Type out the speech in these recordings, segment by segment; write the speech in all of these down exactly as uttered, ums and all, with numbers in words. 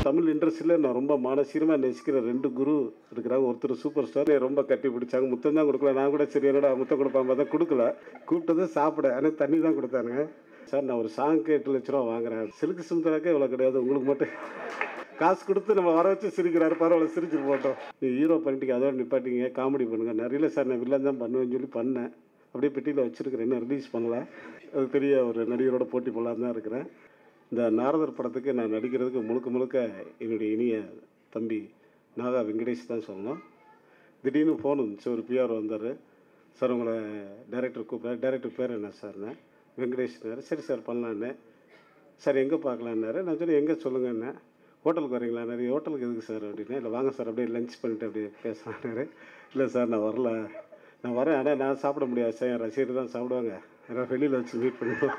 தமிழ் இண்டஸ்ட்ரியில் நான் ரொம்ப மானசீகமாக நேசிக்கிற ரெண்டு குரு இருக்கிறாங்க. ஒருத்தர் சூப்பர் ஸ்டார் ரொம்ப கட்டி பிடிச்சாங்க. முத்தம் தான் கொடுக்கல. நான் கூட சரி என்னடா முத்தம் கொடுப்பாங்க பார்த்தா கொடுக்கல. கூப்பிட்டது சாப்பிட ஆனால் தண்ணி தான் கொடுத்தானுங்க. சார் நான் ஒரு சாங்க்கு எட்டு லட்ச ரூபா வாங்குறேன். சிலுக்கு சுந்தராக்கே இவ்வளோ கிடையாது, உங்களுக்கு மட்டும் காசு கொடுத்து நம்ம வர வச்சு சிரிக்கிறாரு, பரவாயில்ல சிரிச்சு போட்டோம். நீ ஹீரோ பண்ணிட்டீங்க, அதோட நிப்பாட்டிங்க, காமெடி பண்ணுங்க. நிறைய சார் நான் வில்லன் தான் பண்ணுவேன்னு சொல்லி பண்ணேன். அப்படியே பெட்டியில் வச்சுருக்கிறேன், இன்னும் ரிலீஸ் பண்ணல. அது பெரிய ஒரு நடிகரோட போட்டி போடலான்னு தான் இருக்கிறேன். இந்த நாரதர் படத்துக்கு நான் நடிக்கிறதுக்கு முழுக்க முழுக்க என்னுடைய இனிய தம்பி நாகா வெங்கடேஷ் தான் சொல்லணும். திடீர்னு ஃபோன் வந்துச்சு, ஒரு பிஆர் வந்தார். சார் உங்களை டைரக்டர் கூப்பிட்றாரு. டைரக்டர் பேர் என்ன சார்ண்ணே? வெங்கடேஷ்னாரு. சரி சார் பண்ணலான்னு. சார் எங்கே பார்க்கலான்னாரு. நான் சொல்லி எங்கே சொல்லுங்கண்ணே. ஹோட்டலுக்கு வரீங்களா? நிறைய ஹோட்டலுக்கு எதுக்கு சார் அப்படின்னா, இல்லை வாங்க சார் அப்படியே லஞ்ச் பண்ணிவிட்டு அப்படியே பேசலான்னாரு. இல்லை சார் நான் வரல, நான் வரேன், ஆனால் நான் சாப்பிட முடியாது சார், என் ரசிகர் தான் சாப்பிடுவாங்க, எல்லாம் வெளியில் வச்சு மீட் பண்ணுவோம்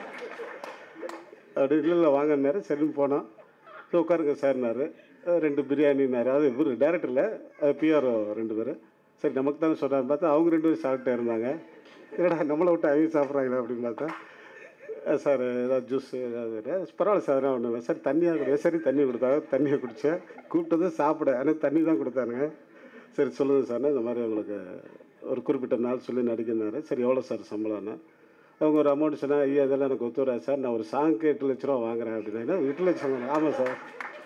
அப்படி. இல்லை இல்லை வாங்கினாரு. சரின்னு போனோம். ஸோ உட்காருங்க சார்னாரு. ரெண்டு பிரியாணினாரு. அது இவர் டேரக்டரில் பிஆர்ஓ ரெண்டு பேர். சரி நமக்கு தானே சொன்னார் பார்த்தா அவங்க ரெண்டு பேரும் சாப்பிட்டே இருந்தாங்க. என்னடா நம்மளை விட்டு அவங்க சாப்பிட்றாங்களா அப்படின்னு பார்த்தா, சார் ஏதாவது ஜூஸ் ஏதாவது பரவாயில்ல சார் ஒன்றும் இல்லை சார், தண்ணியாக கொடுத்தா. சரி தண்ணி கொடுத்தாங்க, தண்ணியை குடித்தேன். கூப்பிட்டது சாப்பிட, ஆனால் தண்ணி தான் கொடுத்தானுங்க. சரி சொல்லுங்கள் சார்னா, இந்த மாதிரி உங்களுக்கு ஒரு குறிப்பிட்ட நாள் சொல்லி நடிக்கிறாரு. சரி எவ்வளோ சார் சம்பளம்னா, அவங்க ஒரு அமௌண்ட் சொன்னால், ஐயா இதெல்லாம் எனக்கு ஒத்து வராது சார், நான் ஒரு சாங்க்கு எட்டு லட்ச ரூபா வாங்குறேன் அப்படின்னா. எட்டு லட்சம்? ஆமாம் சார்.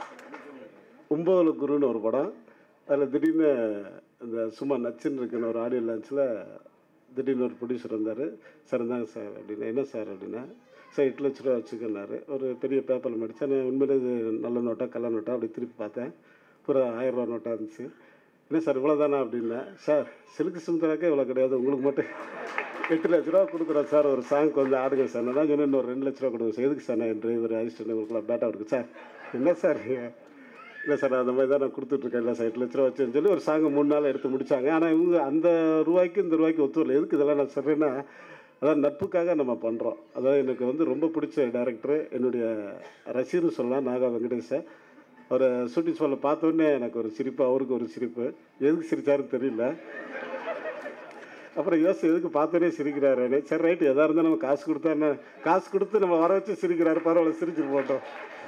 ஒம்பது குருன்னு ஒரு படம், அதில் திடீர்னு இந்த சும்மா நச்சுன்னு இருக்குன்னு ஒரு ஆடியோ லான்ச்சில் திடீர்னு ஒரு ப்ரொடியூசர் வந்தார். சார் இருந்தாங்க சார் அப்படின்னா. என்ன சார் அப்படின்னா, சார் எட்டு லட்ச ரூபா வச்சுக்கன்னாரு. ஒரு பெரிய பேப்பரில் மடித்தேன். நான் உண்மையிலே இது நல்ல நோட்டா கள்ள நோட்டா அப்படி திருப்பி பார்த்தேன். ஒரு ஆயிரரூவா நோட்டாக இருந்துச்சு. என்ன சார் இவ்வளோ தானே அப்படின்னா, சார் சிலுக்கு சுந்தராக்கே இவ்வளோ கிடையாது, உங்களுக்கு மட்டும் எட்டு லட்ச ரூபா கொடுக்குறேன் சார், ஒரு சாங்க்கு வந்து ஆடுங்க சார். நான் தான் சொன்னேன் இன்னொரு ரெண்டு லட்ச ரூபா கொடுங்க சார். எதுக்கு சார்? நான் என் டிரைவர் அசிஸ்டன்ட் உங்களுக்குலாம் பேட்டா இருக்குது சார். என்ன சார் நீங்கள்? இல்லை சார் அந்த மாதிரி தான் நான் கொடுத்துட்ருக்கேன். இல்லை சார் எட்டு லட்ச ரூபா வச்சுன்னு சொல்லி ஒரு சாங்கை மூணு நாள் எடுத்து முடித்தாங்க. ஆனால் இவங்க அந்த ரூபாய்க்கு இந்த ரூபாய்க்கு ஒத்து வரல. எதுக்கு இதெல்லாம் நான் சொல்கிறேன்னா, அதான் நட்புக்காக நம்ம பண்ணுறோம். அதாவது எனக்கு வந்து ரொம்ப பிடிச்ச டேரக்டரு, என்னுடைய ரசிகர்னு சொல்லலாம், நாகா வெங்கடேஷை. அவர் ஷூட்டிங் ஸ்பாட்டில் பார்த்தோன்னே எனக்கு ஒரு சிரிப்பு, அவருக்கு ஒரு சிரிப்பு. எதுக்கு சிரிச்சாருன்னு தெரியல. அப்புறம் யோசி எதுக்கு பார்த்தோன்னே சிரிக்கிறாரு. சரி ரைட்டு, எதாக இருந்தால் நம்ம காசு கொடுத்தா என்ன, காசு கொடுத்து நம்ம வர வச்சு சிரிக்கிறாரு, பரவாயில்ல சிரிச்சுட்டு போட்டோம்.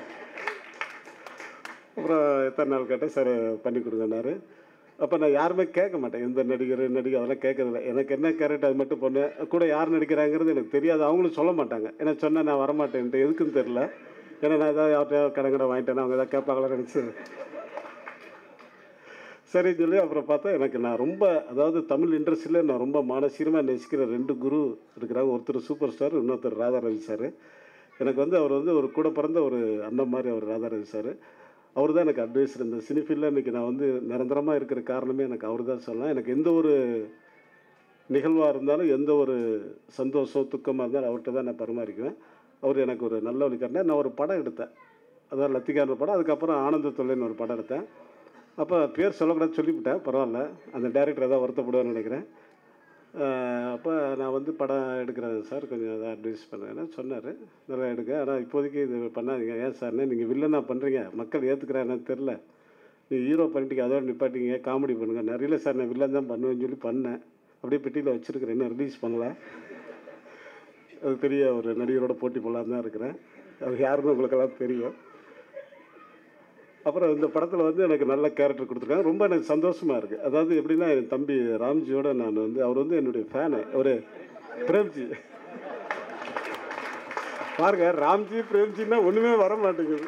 அப்புறம் எத்தனை நாள் கேட்டேன். சார் பண்ணி கொடுங்கன்னாரு. அப்போ நான் யாருமே கேட்க மாட்டேன், எந்த நடிகர் நடிகை அதெல்லாம் கேட்கறதில்ல. எனக்கு என்ன கேரக்டர் அது மட்டும் பொண்ணு கூட யார் நடிக்கிறாங்கிறது எனக்கு தெரியாது. அவங்களும் சொல்ல மாட்டாங்க. ஏன்னா சொன்னால் நான் வரமாட்டேன்ட்டு, எதுக்குன்னு தெரில. ஏன்னா நான் ஏதாவது யார்கிட்ட கடை கடை வாங்கிட்டேன்னா அவங்க எதாவது கேட்பாங்களா நினச்சி சரின்னு சொல்லி அப்புறம் பார்த்தா எனக்கு நான் ரொம்ப, அதாவது தமிழ் இண்டஸ்ட்ரியில் நான் ரொம்ப மானசீகமாக நேசிக்கிற ரெண்டு குரு இருக்கிறாங்க. ஒருத்தர் சூப்பர் ஸ்டார், இன்னொருத்தர் ராதாரவி சார். எனக்கு வந்து அவர் வந்து ஒரு கூட பிறந்த ஒரு அண்ணன் மாதிரி அவர் ராதாரவி சார். அவர் தான் எனக்கு அட்வைஸர். இந்த சினிஃபீல்டில் இன்றைக்கி நான் வந்து நிரந்தரமாக இருக்கிற காரணமே எனக்கு அவர் தான் சொல்லலாம். எனக்கு எந்த ஒரு நிகழ்வாக இருந்தாலும், எந்த ஒரு சந்தோஷம் துக்கமாக இருந்தாலும் அவர்கிட்ட தான் நான் பரிமாறிக்குவேன். அவர் எனக்கு ஒரு நல்ல வழிகாட்டினா. நான் ஒரு படம் எடுத்தேன், அதான் லத்திகான படம். அதுக்கப்புறம் ஆனந்த தொல்லைன்னு ஒரு படம் எடுத்தேன். அப்போ பேர் சொல்லக்கூடாது சொல்லிவிட்டேன், பரவாயில்ல, அந்த டைரக்டர் ஏதாவது வருத்தப்படுவான்னு நினைக்கிறேன். அப்போ நான் வந்து படம் எடுக்கிறேன் சார், கொஞ்சம் எதாவது அட்வைஸ் பண்ணுறேன்னு சொன்னார். நல்லா எடுக்க, ஆனால் இப்போதைக்கு இது பண்ணாதீங்க. ஏன் சார்னே, நீங்கள் வில்லனாக பண்ணுறீங்க, மக்கள் ஏற்றுக்கிறான்னு தெரில, நீங்கள் ஹீரோ பண்ணிட்டீங்க, அதோட நிப்பாட்டிங்க, காமெடி பண்ணுங்கள். நிறைய சார் நான் வில்லன் தான் பண்ணுவேன்னு சொல்லி பண்ணேன். அப்படியே பெட்டியில் வச்சுருக்கிறேன், இன்னும் ரிலீஸ் பண்ணல. அது பெரிய ஒரு நடிகரோட போட்டி போடலான்னு தான் இருக்கிறேன். அது யாருன்னு உங்களுக்கெல்லாம் தெரியும். அப்புறம் இந்த படத்தில் வந்து எனக்கு நல்ல கேரக்டர் கொடுத்துருக்காங்க. ரொம்ப எனக்கு சந்தோஷமாக இருக்குது. அதாவது எப்படின்னா, என் தம்பி ராம்ஜியோட நான் வந்து, அவர் வந்து என்னுடைய ஃபேனு. ஒரு பிரேம்ஜி பாருங்க, ராம்ஜி பிரேம்ஜின்னா ஒன்றுமே வர மாட்டேங்குது.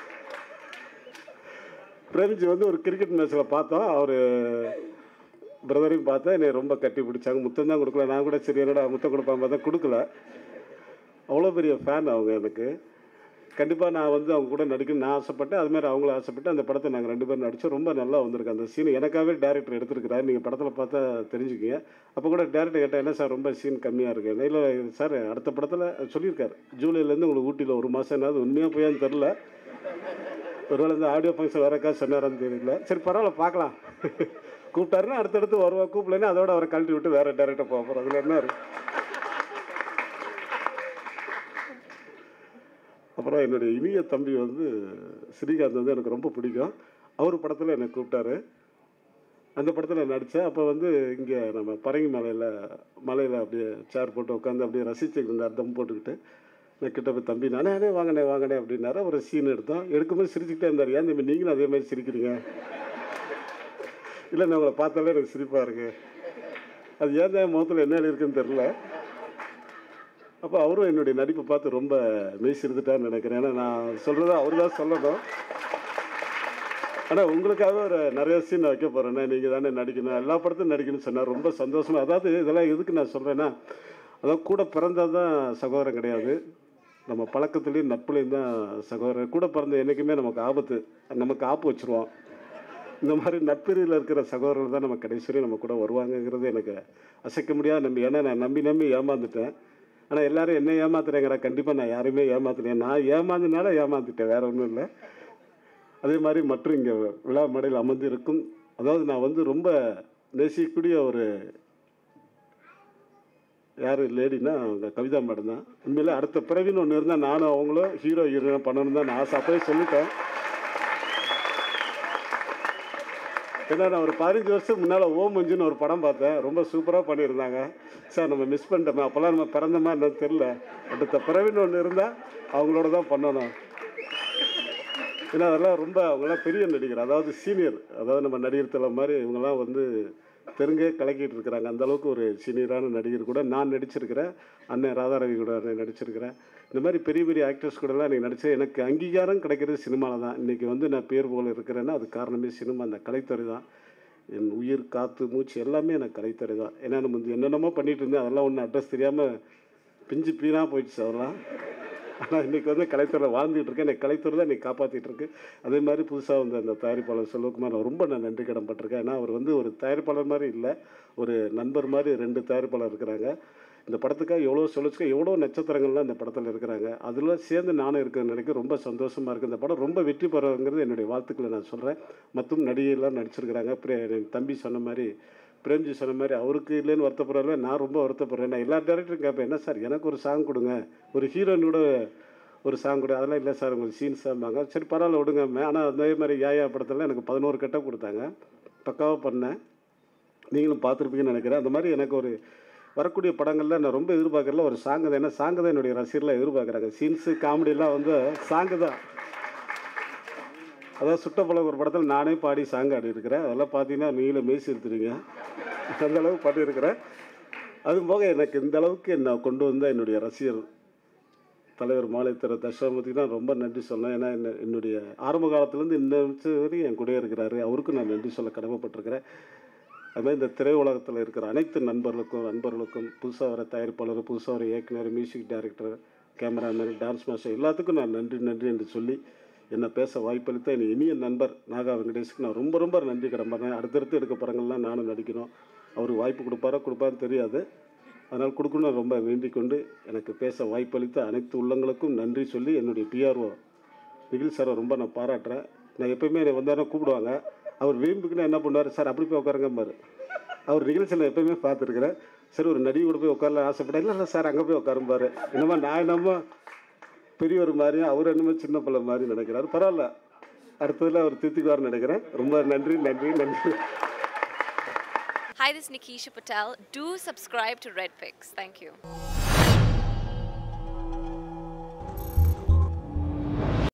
பிரேம்ஜி வந்து ஒரு கிரிக்கெட் மேட்ச்சில் பார்த்தோம், அவர் பிரதரையும் பார்த்தா என்னை ரொம்ப கட்டி பிடிச்சாங்க. முத்தம் தான் கொடுக்கல. நான் கூட சரி என்னடா முத்தம் கொடுப்பாங்க பார்த்தா கொடுக்கல. அவ்வளோ பெரிய ஃபேன் அவங்க எனக்கு. கண்டிப்பாக நான் வந்து அவங்க கூட நடிக்கணும்னு நான் ஆசைப்பட்டேன். அதுமாதிரி அவங்களும் ஆசைப்பட்டு அந்த படத்தை நாங்கள் ரெண்டு பேரும் நடித்தோம். ரொம்ப நல்லா வந்திருக்கு அந்த சீன். எனக்காகவே டேரக்டர் எடுத்துருக்கிறாரு, நீங்கள் படத்தில் பார்த்தா தெரிஞ்சுக்கிங்க. அப்போ கூட டேரக்டர் கேட்டால், என்ன சார் ரொம்ப சீன் கம்மியாக இருக்குது? இல்லை சார் அடுத்த படத்தில் சொல்லியிருக்காரு, ஜூலைலேருந்து உங்களுக்கு ஊட்டியில் ஒரு மாதம் என்னாவது. உண்மையாக போயான்னு தெரில, ஒருவேளை இந்த ஆடியோ ஃபங்க்ஷன் வரக்கா சொன்னாரான்னு தெரியல. சரி பரவாயில்ல பார்க்கலாம். கூப்பிட்டாருன்னா அடுத்தடுத்து வருவா, கூப்பிடலன்னா அதோட அவரை கழட்டி விட்டு வேறு டேரக்டர் போக போகிறோம். அதில் என்ன இருக்குது? அப்புறம் என்னுடைய இனிய தம்பி வந்து ஸ்ரீகாந்த் வந்து எனக்கு ரொம்ப பிடிக்கும். அவர் படத்தில் என்னை கூப்பிட்டாரு. அந்த படத்தில் நடித்தேன். அப்போ வந்து இங்கே நம்ம பரங்கி மலையில் மலையில் அப்படியே சேர் போட்டு உட்காந்து அப்படியே ரசிச்சுட்டு இருந்தார், தம் போட்டுக்கிட்டு. நான் கிட்ட போய் தம்பி நானே அதே வாங்கினே வாங்கினேன் அப்படின்னாரு. ஒரு சீன் எடுத்தோம். எடுக்கும்போது சிரிச்சுக்கிட்டே இருந்தார். ஏன் தம்பி நீங்களும் அதே மாதிரி சிரிக்கிறீங்க? இல்லை நான் உங்களை பார்த்தாலே எனக்கு சிரிப்பாக இருக்கு. அது ஏன் தான் முகத்தில் என்ன இருக்குன்னு தெரில. அப்போ அவரும் என்னுடைய நடிப்பை பார்த்து ரொம்ப மெய் சிரித்துட்டான்னு நினைக்கிறேன். ஏன்னா நான் சொல்கிறத அவர் தான் சொல்லணும். ஆனால் உங்களுக்காக ஒரு நிறைய சீன் வைக்க போகிறேன்னா நீங்கள் தானே நடிக்கணும், எல்லா படத்தையும் நடிக்கணும்னு சொன்னால் ரொம்ப சந்தோஷமாக. அதாவது இதெல்லாம் எதுக்கு நான் சொல்கிறேன்னா, அதாவது கூட பிறந்தால் தான் சகோதரன் கிடையாது, நம்ம பழக்கத்துலேயும் நட்புலேயும் தான் சகோதரன். கூட பிறந்த என்றைக்குமே நமக்கு ஆபத்து, நமக்கு ஆப்பு வச்சுருவோம். இந்த மாதிரி நட்புரியில் இருக்கிற சகோதரர்கள் தான் நம்ம கடைசி வரையும் நம்ம கூட வருவாங்கங்கிறது எனக்கு அசைக்க முடியாத நம்பி. ஏன்னா நான் நம்பி நம்பி ஏமாந்துட்டேன். ஆனால் எல்லோரும் என்ன ஏமாத்துறேங்கிறா. கண்டிப்பாக நான் யாரையுமே ஏமாத்துறேன். நான் ஏமாந்தனால ஏமாந்துட்டேன், வேறு ஒன்றும் இல்லை. அதே மாதிரி மற்றும் இங்கே விழா மேடையில் அமர்ந்து இருக்கும், அதாவது நான் வந்து ரொம்ப நேசிக்கக்கூடிய ஒரு யார் லேடினா அவங்க கவிதா மேடம் தான். உண்மையிலே அடுத்த பிறவின்னு ஒன்று இருந்தால் நானும் அவங்களும் ஹீரோ ஹீரோயின் பண்ணணும் தான் நான் ஆசை. அப்போயே சொல்லிட்டேன். ஏன்னா நான் ஒரு பதினஞ்சு வருஷத்துக்கு முன்னால் ஓம் மஞ்சுன்னு ஒரு படம் பார்த்தேன். ரொம்ப சூப்பராக பண்ணியிருந்தாங்க. சார் நம்ம மிஸ் பண்ணிட்டோமே, அப்போல்லாம் நம்ம பிறந்தோமா என்னன்னு தெரில. அடுத்த பிறவின்னு ஒன்று இருந்தால் அவங்களோட தான் பண்ணணும். ஏன்னா அதெல்லாம் ரொம்ப அவங்களாம் பெரிய நடிகர், அதாவது சீனியர். அதாவது நம்ம நடிகர் தலை மாதிரி இவங்கெல்லாம் வந்து தெருங்கே கலக்கிட்டு இருக்கிறாங்க. அந்தளவுக்கு ஒரு சீனியரான நடிகர் கூட நான் நடிச்சிருக்கிறேன். அண்ணன் ராதாரவி கூட நடிச்சிருக்கிறேன். இந்த மாதிரி பெரிய பெரிய ஆக்டர்ஸ் கூடலாம் எனக்கு நடித்தேன். எனக்கு அங்கீகாரம் கிடைக்கிறது சினிமாவில் தான். இன்றைக்கி வந்து நான் பேர் போல் இருக்கிறேன்னா அது காரணமே சினிமா, அந்த கலைத்துறை தான். என் உயிர் காற்று மூச்சு எல்லாமே எனக்கு கலைத்துறை தான். ஏன்னா நம்ம வந்து என்னென்னமோ பண்ணிகிட்டு இருந்தேன், அதெல்லாம் ஒன்றும் அட்ரஸ் தெரியாமல் பிஞ்சு பீனாக போயிடுச்சு அதெல்லாம். ஆனால் இன்றைக்கி வந்து கலைத்துறையில் வாழ்ந்துகிட்டு இருக்கேன். எனக்கு கலைத்துறை தான் இன்றைக்கி காப்பாற்றிட்டு இருக்கு. அதே மாதிரி புதுசாக வந்து அந்த தயாரிப்பாளர் செல்வகுமார் ரொம்ப நான் நன்றி கடன் பட்டிருக்கேன். ஏன்னா அவர் வந்து ஒரு தயாரிப்பாளர் மாதிரி இல்லை, ஒரு நண்பர் மாதிரி ரெண்டு தயாரிப்பாளர் இருக்கிறாங்க. இந்த படத்துக்காக எவ்வளோ சொல்லிச்சுக்க எவ்வளோ நட்சத்திரங்கள்லாம் இந்த படத்தில் இருக்கிறாங்க. அதில் சேர்ந்து நானும் இருக்கிறேன்னு நினைக்க ரொம்ப சந்தோஷமாக இருக்குது. இந்த படம் ரொம்ப வெற்றி பெறங்கிறது என்னுடைய வாழ்த்துக்களை நான் சொல்கிறேன். மற்றும் நடிகையெல்லாம் நடிச்சிருக்கிறாங்க. என் தம்பி சொன்ன மாதிரி, பிரேம்ஜி சொன்ன மாதிரி அவருக்கு இல்லைன்னு வருத்தப்படுறதில்ல, நான் ரொம்ப வருத்தப்படுறேன். நான் எல்லா டேரக்டரும் கேட்பேன், என்ன சார் எனக்கு ஒரு சாங் கொடுங்க, ஒரு ஹீரோயினோட ஒரு சாங் கொடு. அதெல்லாம் இல்லை சார் உங்களுக்கு சீன்ஸ் ஆமாங்க. சரி பரவாயில்ல விடுங்க. ஆனால் அதே மாதிரி யாயா படத்தில் எனக்கு பதினோரு கட்டம் கொடுத்தாங்க, பக்காவாக பண்ணேன். நீங்களும் பார்த்துருப்பீங்கன்னு நினைக்கிறேன். அந்த மாதிரி எனக்கு ஒரு வரக்கூடிய படங்களில் நான் ரொம்ப எதிர்பார்க்கறல ஒரு சாங்கு தான். ஏன்னா சாங்கு தான் என்னுடைய ரசிகர்லாம் எதிர்பார்க்குறாங்க. சீன்ஸு காமெடியெலாம் வந்து சாங்கு தான். அதாவது சுட்டப்பழம் ஒரு படத்தில் நானே பாடி சாங் ஆடி இருக்கிறேன். அதெல்லாம் பார்த்தீங்கன்னா நீங்களே மெய் சிரித்துறீங்க. அந்த அளவுக்கு பண்ணியிருக்கிறேன். அதுவும் போக எனக்கு இந்த அளவுக்கு என்னை கொண்டு வந்த என்னுடைய ரசிகர் தலைவர் மாலைத்திர தட்சிணாமூர்த்திக்கு தான் ரொம்ப நன்றி சொன்னேன். ஏன்னா என்ன என்னுடைய ஆரம்ப காலத்துலேருந்து இன்ன வரையும் என் கூட இருக்கிறாரு. அவருக்கும் நான் நன்றி சொல்ல கடமைப்பட்டிருக்கிறேன். அதுமாதிரி இந்த திரையுலகத்தில் இருக்கிற அனைத்து நண்பர்களுக்கும் நண்பர்களுக்கும் புதுசாக வர தயாரிப்பாளர், புதுசாக வர இயக்குனர், music director, cameraman, dance master எல்லாத்துக்கும் நான் நன்றி நன்றி என்று சொல்லி என்னை பேச வாய்ப்பளித்த என் இனிய நண்பர் நாகா வெங்கடேஷுக்கு நான் ரொம்ப ரொம்ப நன்றி கடம்பறேன். அடுத்தடுத்து எடுக்க படங்கள்லாம் நானும் நடிக்கணும். அவர் வாய்ப்பு கொடுப்பாரா கொடுப்பான்னு தெரியாது, அதனால் கொடுக்கணும்னு ரொம்ப வேண்டிக் கொண்டு எனக்கு பேச வாய்ப்பளித்த அனைத்து உள்ளங்களுக்கும் நன்றி சொல்லி என்னுடைய பிஆர்ஓ நிகில் சாரை ரொம்ப நான் பாராட்டுறேன். நான் எப்போயுமே என்னை வந்தாலும் கூப்பிடுவாங்க. அவர் வீம்புக்குன்னு என்ன பண்ணுவார், சார் அப்படி போய் உட்காருங்கம்பாரு. அவர் நிகழ்ச்சியில் எப்போயுமே பார்த்துருக்குறேன். சரி ஒரு நடிகை கூட போய் உட்காரல ஆசைப்பட்டேன். இல்லை இல்லை சார் அங்கே போய் உட்காரும்பாரு. என்னமோ நான் என்னமோ பெரியவர் மாதிரியும் அவர் என்னமோ சின்ன பிள்ளை மாதிரி நினைக்கிறாரு. பரவாயில்ல, அடுத்ததில் அவர் திருத்திக்குவார்னு நினைக்கிறேன். ரொம்ப நன்றி நன்றி நன்றி. Hi, this is Nikisha Patel. Do subscribe to Red Pix. Thank you.